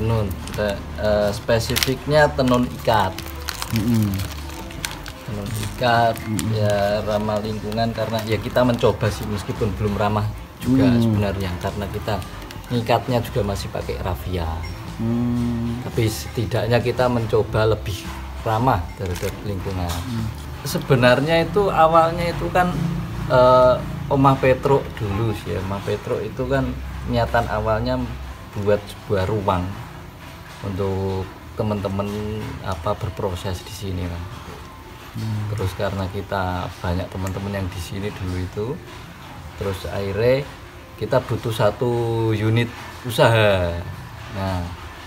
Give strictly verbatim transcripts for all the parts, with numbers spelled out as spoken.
tenun. Uh, spesifiknya tenun ikat. Mm-hmm. Tenun ikat, mm-hmm. ya ramah lingkungan karena ya kita mencoba sih meskipun belum ramah juga mm-hmm. sebenarnya karena kita ngikatnya juga masih pakai rafia. Mm. Tapi setidaknya kita mencoba lebih ramah terhadap lingkungan. Mm. Sebenarnya itu awalnya itu kan uh, Omah Petruk dulu sih ya. Omah Petruk itu kan niatan awalnya buat sebuah ruang untuk teman-teman apa berproses di sini kan. Hmm. Terus karena kita banyak teman-teman yang di sini dulu itu, terus akhirnya kita butuh satu unit usaha. Nah,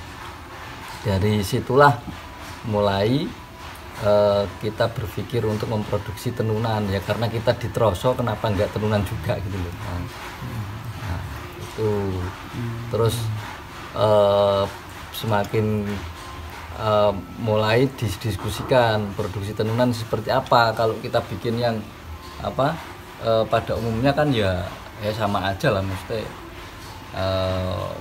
dari situlah mulai uh, kita berpikir untuk memproduksi tenunan ya karena kita di Troso kenapa nggak tenunan juga gitu loh. Nah, nah itu terus uh, semakin uh, mulai didiskusikan produksi tenunan seperti apa. Kalau kita bikin yang apa uh, pada umumnya kan ya ya sama aja lah mesti uh,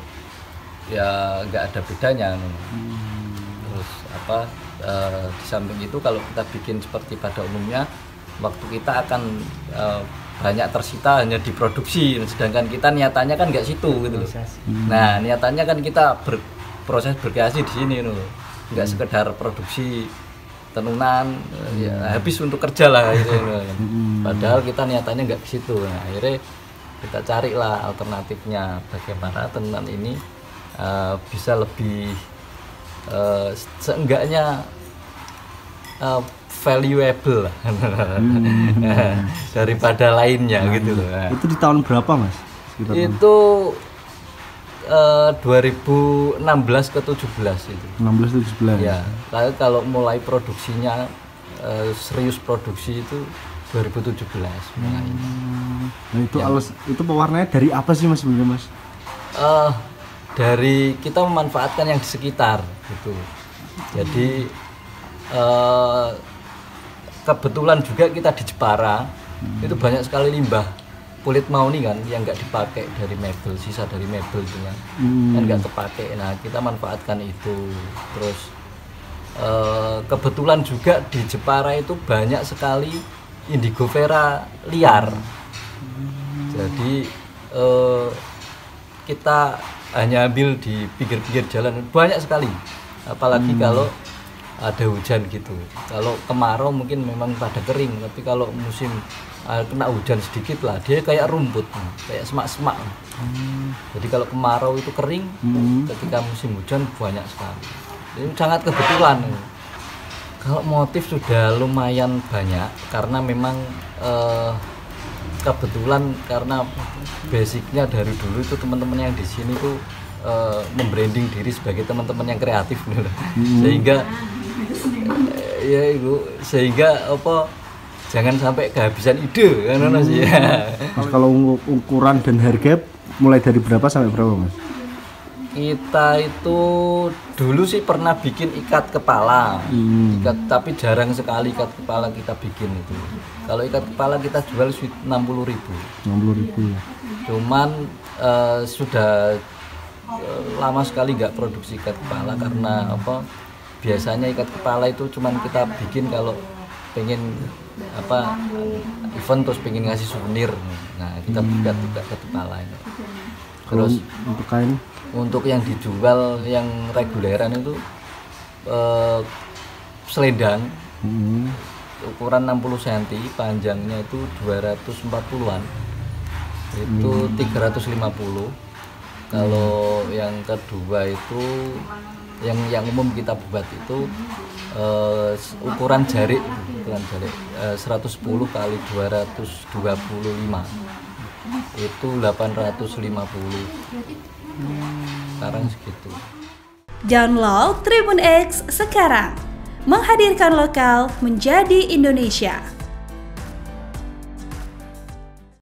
ya nggak ada bedanya. Terus apa uh, di samping itu kalau kita bikin seperti pada umumnya waktu kita akan uh, banyak tersita hanya diproduksi, sedangkan kita niatannya kan nggak situ gitu loh. Nah niatannya kan kita berproses berkreasi di sini loh, nggak hmm. sekedar produksi tenunan hmm. ya habis untuk kerja lah gitu. Hmm. Padahal kita niatannya nggak ke situ. Nah, akhirnya kita carilah alternatifnya bagaimana tenunan ini uh, bisa lebih uh, seenggaknya uh, valuable hmm. daripada lainnya nah, gitu loh. Itu di tahun berapa Mas? Sekitar itu uh, dua ribu enam belas ke tujuh belas itu. enam belas tujuh belas. Ya. Lalu kalau mulai produksinya uh, serius produksi itu dua ribu tujuh belas mulai. Hmm. Nah, itu ya. Alus itu pewarnanya dari apa sih Mas sebenarnya Mas? Uh, dari kita memanfaatkan yang di sekitar gitu. Jadi uh, kebetulan juga kita di Jepara hmm. itu banyak sekali limbah kulit mauni kan yang nggak dipakai dari mebel, sisa dari mebel itu kan hmm. kan nggak terpakai. Nah kita manfaatkan itu. Terus uh, kebetulan juga di Jepara itu banyak sekali indigofera liar. Hmm. Jadi uh, kita hanya ambil di pinggir-pinggir jalan banyak sekali. Apalagi hmm. kalau ada hujan gitu. Kalau kemarau mungkin memang pada kering, tapi kalau musim uh, kena hujan sedikit lah, dia kayak rumput, kayak semak-semak. Hmm. Jadi kalau kemarau itu kering, hmm. ketika musim hujan banyak sekali. Ini sangat kebetulan. Kalau motif sudah lumayan banyak, karena memang uh, kebetulan karena basicnya dari dulu itu teman-teman yang di sini tuh uh, membranding diri sebagai teman-teman yang kreatif, hmm. sehingga ya ibu sehingga apa jangan sampai kehabisan ide kan hmm. sih ya. Mas, kalau ukuran dan harga mulai dari berapa sampai berapa Mas? Kita itu dulu sih pernah bikin ikat kepala, hmm. ikat tapi jarang sekali ikat kepala kita bikin itu. Kalau ikat kepala kita jual enam puluh ribu. enam puluh ribu. Cuman uh, sudah uh, lama sekali nggak produksi ikat kepala karena apa? Biasanya ikat kepala itu cuman kita bikin kalau pengen apa event terus pengen ngasih souvenir. Nah kita hmm. ikat ikat kepala ini. Terus untuk kain, untuk yang dijual yang reguleran itu eh, selendang hmm. ukuran enam puluh sentimeter, panjangnya itu dua ratus empat puluhan, itu hmm. tiga ratus lima puluh. Kalau hmm. yang kedua itu yang yang umum kita buat itu uh, ukuran jarik ukuran jarik uh, seratus sepuluh kali dua ratus dua puluh lima itu delapan ratus lima puluh. Sekarang segitu. Download Tribun X sekarang, menghadirkan lokal menjadi Indonesia.